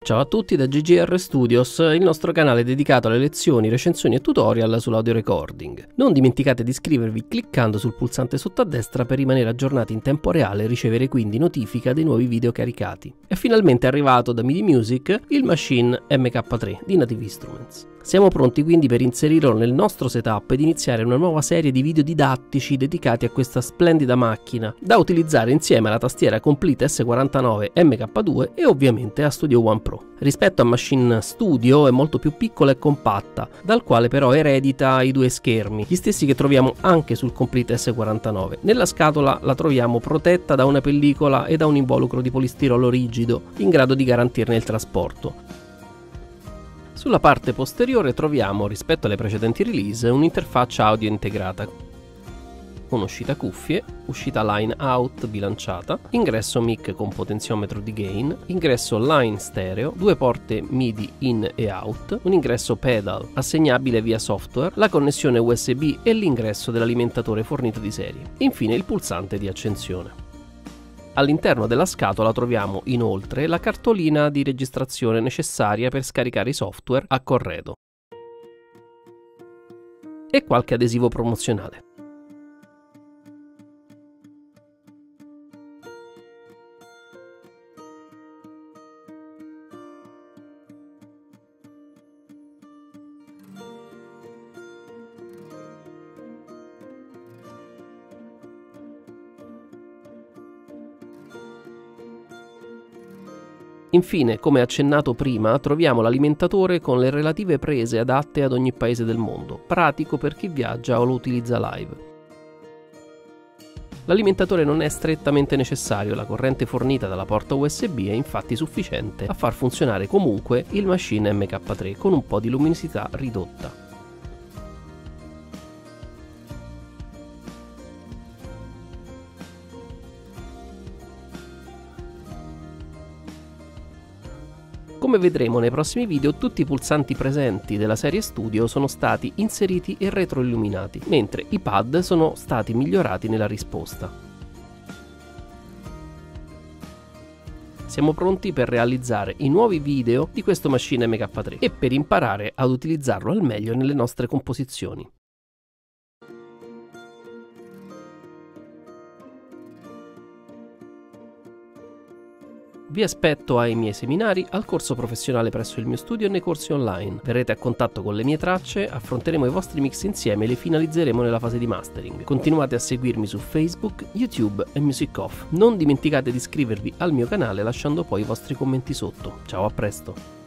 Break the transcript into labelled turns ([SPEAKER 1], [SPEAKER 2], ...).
[SPEAKER 1] Ciao a tutti da GGR Studios, il nostro canale dedicato alle lezioni, recensioni e tutorial sull'audio recording. Non dimenticate di iscrivervi cliccando sul pulsante sotto a destra per rimanere aggiornati in tempo reale e ricevere quindi notifica dei nuovi video caricati. È finalmente arrivato da MIDI Music il Maschine MK3 di Native Instruments. Siamo pronti quindi per inserirlo nel nostro setup ed iniziare una nuova serie di video didattici dedicati a questa splendida macchina, da utilizzare insieme alla tastiera Complete S49 MK2 e ovviamente a Studio One Pro. Rispetto a Maschine Studio è molto più piccola e compatta, dal quale però eredita i due schermi, gli stessi che troviamo anche sul Complete S49. Nella scatola la troviamo protetta da una pellicola e da un involucro di polistirolo rigido, in grado di garantirne il trasporto. Sulla parte posteriore troviamo, rispetto alle precedenti release, un'interfaccia audio integrata, con uscita cuffie, uscita line out bilanciata, ingresso mic con potenziometro di gain, ingresso line stereo, due porte MIDI in e out, un ingresso pedal assegnabile via software, la connessione USB e l'ingresso dell'alimentatore fornito di serie. Infine il pulsante di accensione. All'interno della scatola troviamo inoltre la cartolina di registrazione necessaria per scaricare i software a corredo e qualche adesivo promozionale. Infine, come accennato prima, troviamo l'alimentatore con le relative prese adatte ad ogni paese del mondo, pratico per chi viaggia o lo utilizza live. L'alimentatore non è strettamente necessario, la corrente fornita dalla porta USB è infatti sufficiente a far funzionare comunque il Maschine MK3 con un po' di luminosità ridotta. Come vedremo nei prossimi video, tutti i pulsanti presenti della serie Studio sono stati inseriti e retroilluminati, mentre i pad sono stati migliorati nella risposta. Siamo pronti per realizzare i nuovi video di questo Maschine MK3 e per imparare ad utilizzarlo al meglio nelle nostre composizioni. Vi aspetto ai miei seminari, al corso professionale presso il mio studio e nei corsi online. Verrete a contatto con le mie tracce, affronteremo i vostri mix insieme e li finalizzeremo nella fase di mastering. Continuate a seguirmi su Facebook, YouTube e Music Off. Non dimenticate di iscrivervi al mio canale lasciando poi i vostri commenti sotto. Ciao, a presto!